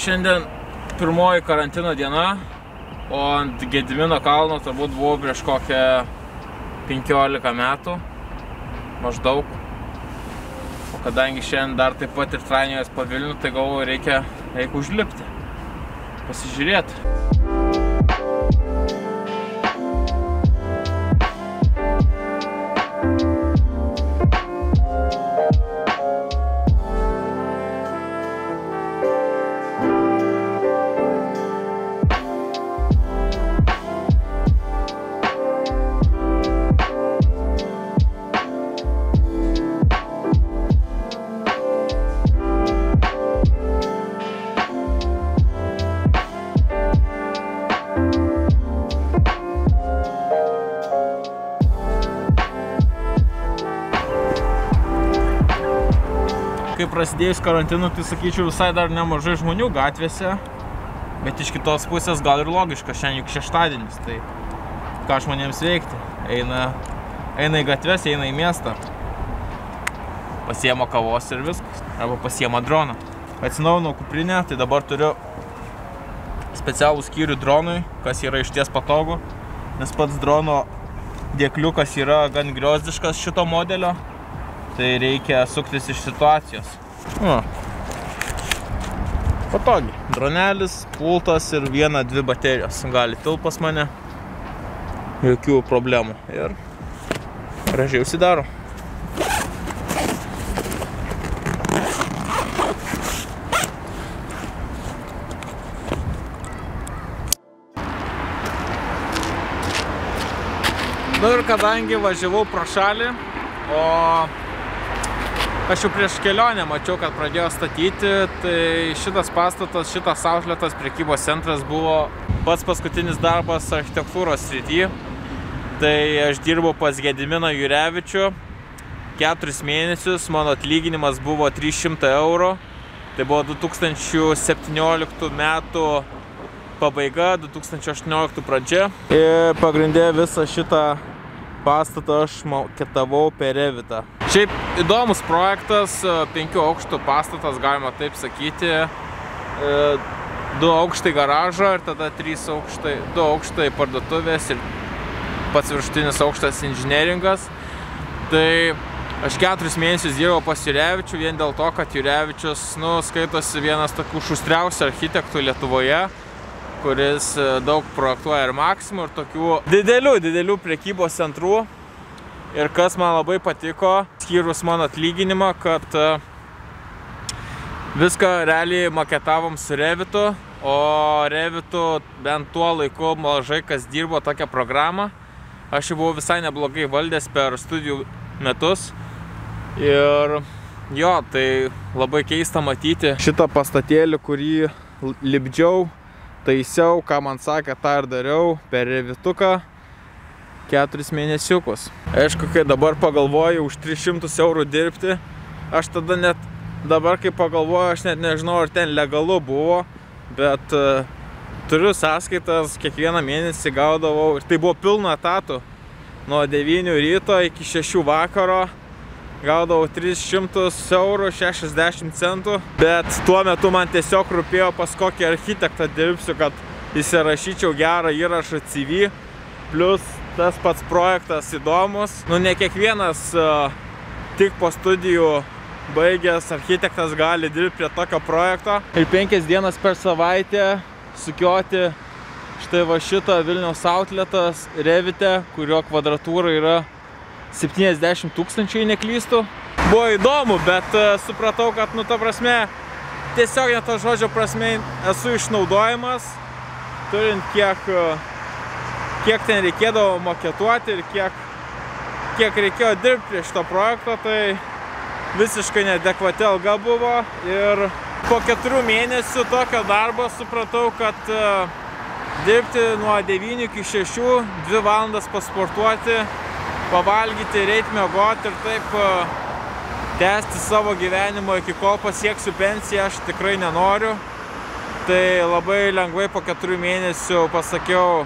Šiandien pirmoji karantino diena, o ant Gedimino kalno turbūt buvau prieš kokią 15 metų, maždaug. O kadangi šiandien dar taip pat ir trainiojas po Vilnių, tai galvoju, reikia užlipti, pasižiūrėti. Kai prasidėjus karantinu, tai sakyčiau visai dar nemažai žmonių gatvėse, bet iš kitos pusės gal ir logiška, šiandien juk šeštadienis, tai ką žmonėms veikti? Eina į gatves, eina į miestą, pasiema kavos ir viskas, arba pasiema droną. Atsinaujinau kuprinę, tai dabar turiu specialų skyrių dronui, kas yra išties patogu, nes pats drono dėkliukas yra gan griozdiškas šito modelio. Tai reikia suktis iš situacijos. Patogiai. Dronelis, pultas ir 1-2 baterijos gali tilpt pas mane. Jokių problemų. Ir gražiai užsidaro. Nu ir kadangi važiavau pro šalį, o aš jau prieš kelionę mačiau, kad pradėjo statyti, tai šitas pastatas, šitas outletas, prekybos centras buvo pats paskutinis darbas architektūros srity. Tai aš dirbau pas Gediminą Jurevičių 4 mėnesius, mano atlyginimas buvo 300 eurų. Tai buvo 2017 metų pabaiga, 2018 pradžia. Ir pagrindė visą šitą pastatą aš maketavau per Revitą. Šiaip įdomus projektas, 5 aukštų pastatas, galima taip sakyti. 2 aukštai garažo ir tada 2 aukštai parduotuvės ir pats viršutinis aukštas inžineringas. Tai aš 4 mėnesius dirbau pas Jurevičių vien dėl to, kad Jurevičius skaitosi vienas tokių šustriausių architektų Lietuvoje, kuris daug projektuoja ir Maksimų, ir tokių didelių prekybos centrų. Ir kas man labai patiko, skyrus mano atlyginimą, kad viską realiai maketavom su Revitu, o Revitu bent tuo laiku mažai kas dirbo tokią programą. Aš jau buvau visai neblogai valdęs per studijų metus. Ir jo, tai labai keista matyti šitą pastatėlį, kurį lipdžiau, taisiau, ką man sakė, tą ir dariau per Revituką 4 mėnesiukus. Aišku, kai dabar pagalvoju už 300 eurų dirbti, aš tada net, dabar kai pagalvoju, aš net nežinau, ar ten legalu buvo, bet turiu sąskaitas, kiekvieną mėnesį gaudavau, ir tai buvo pilnu etatu, nuo 9 ryto iki 6 vakaro, gaudavau 300 eurų 60 centų, bet tuo metu man tiesiog rūpėjo pas kokį architektą dirbsiu, kad įsirašyčiau gerą įrašą CV, plus tas pats projektas įdomus. Ne kiekvienas tik po studijų baigęs architektas gali dirbti prie tokio projekto. Ir 5 dienas per savaitę sukioti štai va šitą Vilniaus outletas Revite, kurio kvadratūra yra 70 000, jei neklystu. Buvo įdomu, bet supratau, kad, ta prasme, tiesiog ne to žodžio prasme esu išnaudojimas, turint kiek ten reikėdavo maketuoti ir kiek reikėjo dirbti prie šito projekto, tai visiškai neadekvati alga buvo. Ir po 4 mėnesių tokio darbo supratau, kad dirbti nuo 9 iki 6, 2 valandas pasportuoti, pavalgyti, reit miegoti ir taip tęsti savo gyvenimo iki kol pasieksiu pensiją, aš tikrai nenoriu. Tai labai lengvai po 4 mėnesių pasakiau,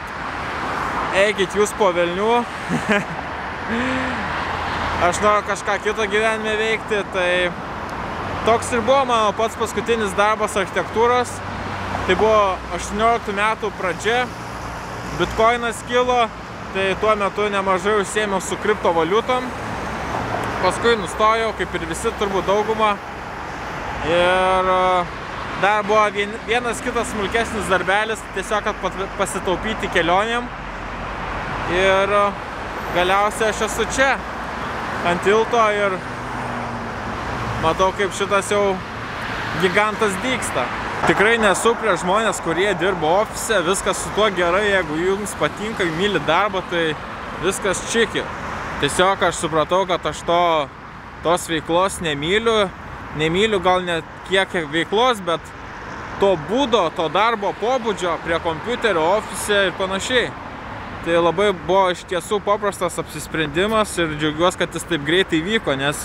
eikit jūs po velnių. Aš noriu kažką kito gyvenime veikti, tai toks ir buvo mano pats paskutinis darbas architektūros. Tai buvo 18 metų pradžia, bitcoinas kilo, tai tuo metu nemažai užsiėmiau su kriptovaliutom. Paskui nustojau, kaip ir visi, turbūt dauguma. Ir dar buvo vienas kitas smulkesnis darbelis, tiesiog kad pasitaupyti kelionėm. Ir galiausiai aš esu čia, ant tilto ir matau, kaip šitas jau gigantas dygsta. Tikrai nesu prieš žmonės, kurie dirba ofise, viskas su tuo gerai, jeigu jums patinka, myli darbą, tai viskas čiki. Tiesiog aš supratau, kad aš tos veiklos nemyliu gal net kiek veiklos, bet to būdo, to darbo pobūdžio prie kompiuterio, ofise ir panašiai. Tai labai buvo iš tiesų paprastas apsisprendimas ir džiaugiuosi, kad jis taip greitai vyko, nes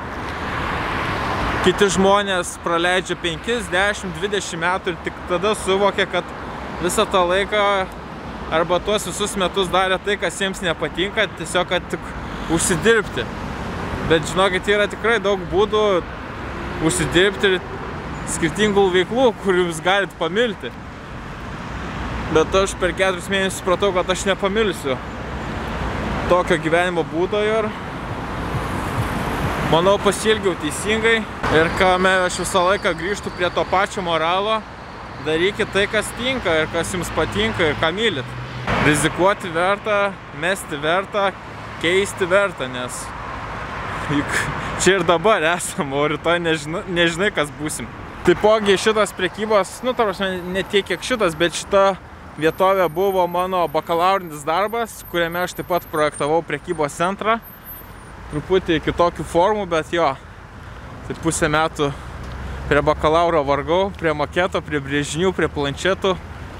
kiti žmonės praleidžia 5, 10, 20 metų ir tik tada suvokia, kad visą tą laiką arba tuos visus metus darė tai, kas jiems nepatinka, tiesiog kad tik užsidirbti. Bet žinokit, yra tikrai daug būdų užsidirbti ir skirtingų veiklų, kur jūs galit pamilti. Bet aš per 4 mėnesius supratau, kad aš nepamilsiu tokio gyvenimo būdo ir manau pasielgiau teisingai. Ir kame aš visą laiką grįžtu prie to pačio moralo, darykit tai, kas tinka ir kas jums patinka ir ką mylit. Rizikuoti verta, mesti verta, keisti verta, nes juk čia ir dabar esam, o rytoj nežinai, kas būsim. Taipogi šitas prekybos, ta prasme, ne tiek kiek šitas, bet šita vietovė buvo mano bakalaurinis darbas, kuriame aš taip pat projektavau prekybos centrą. Truputį kitokių formų, bet jo, tai pusę metų prie bakalauro vargau, prie maketo, prie brėžinių, prie planšetų.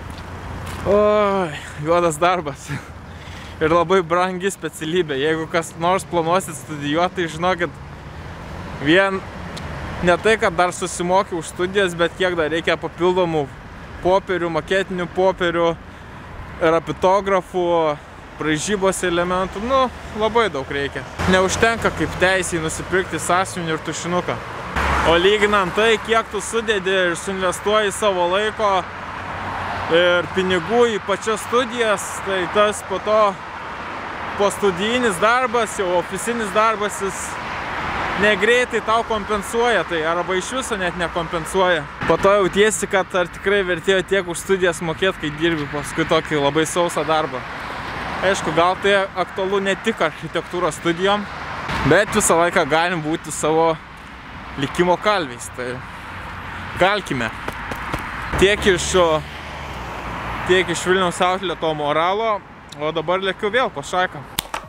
Oi, juodas darbas. Ir labai brangi specialybė. Jeigu kas nors planuosit studijuoti, tai žinokit, vien ne tai, kad dar susimokiau už studijas, bet kiek dar reikia papildomų popierių, maketinių popierių, rapitografų, braižybos elementų, labai daug reikia. Neužtenka kaip teisiai nusipirkti sąsiuvinį ir tušinuką. O lyginant tai, kiek tu sudedi ir suinvestuoji savo laiko ir pinigų į pačias studijas, tai tas po to postudijinis darbas, jau ofisinis darbas, jis negreitai tau kompensuoja, tai arba iš viso net nekompensuoja. Po to jautiesi, kad ar tikrai vertėjo tiek už studijas mokėti, kai dirbi paskui tokį labai sausą darbą. Aišku, gal tai aktualu ne tik architektūros studijom, bet visą laiką galim būti savo likimo kalviais. Tai galkime. Tiek iš Vilniaus outleto moralo, o dabar lėkiu vėl po šaiką.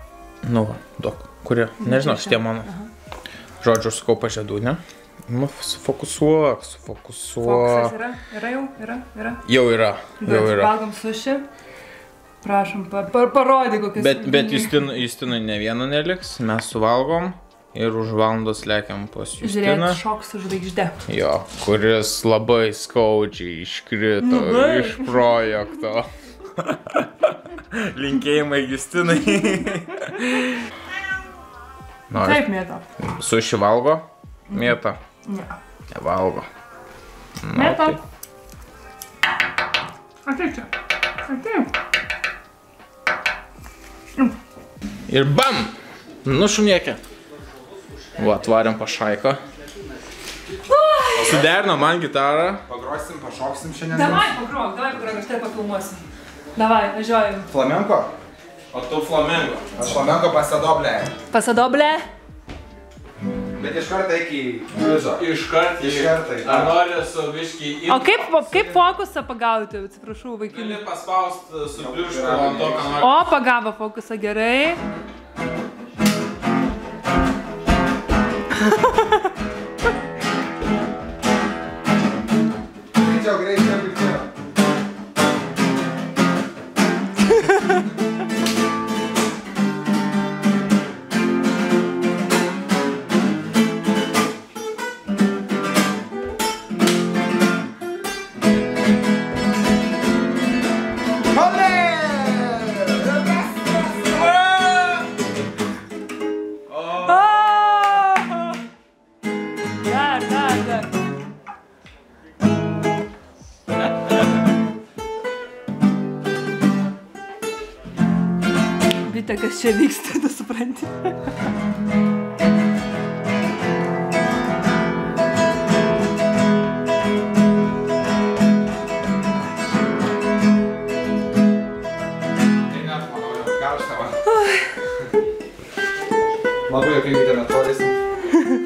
Duok, kurie, nežinau, šitie mano. Žodžiu, aš sakau pažadų, ne? Sufokusuok. Fokusas yra? Yra jau? Yra? Jau yra. Valgom suši. Prašom, parodyk kokius. Bet Justinui ne vieno neliks, mes suvalgom ir už valandos lekiam pas Justiną. Žiūrėk, Šoks su žvaigžde. Jo, kuris labai skaudžiai iškrito iš projekto. Linkėjimai Justinai. Taip, mėta. Suši valgo? Mėta? Ne. Nevalgo. Mėta. Ateik čia. Ateik. Ir bam! Nušunėkė. Va, atvarėm pašaiką. Suderino man gitarą. Pagrosim, pašoksim šiandien. Davai pagrok, aš tai papilmuosiu. Davai, važiuojam. Flamenko? O tu flamengo. Aš flamenko pasadoblė. Pasadoblė? Bet iš karto iki bliuzo. Iš karto. Ar nori su biškį į... O kaip fokusą pagauti, atsiprašau, vaikinį? Gali paspausti su pliušku ant to, ką nori. O, pagavo fokusą, gerai. Greičiau, greičiau. Dar. suprantite, kas čia vyksta, tu supranti. Labai jokingai ten atrodysim.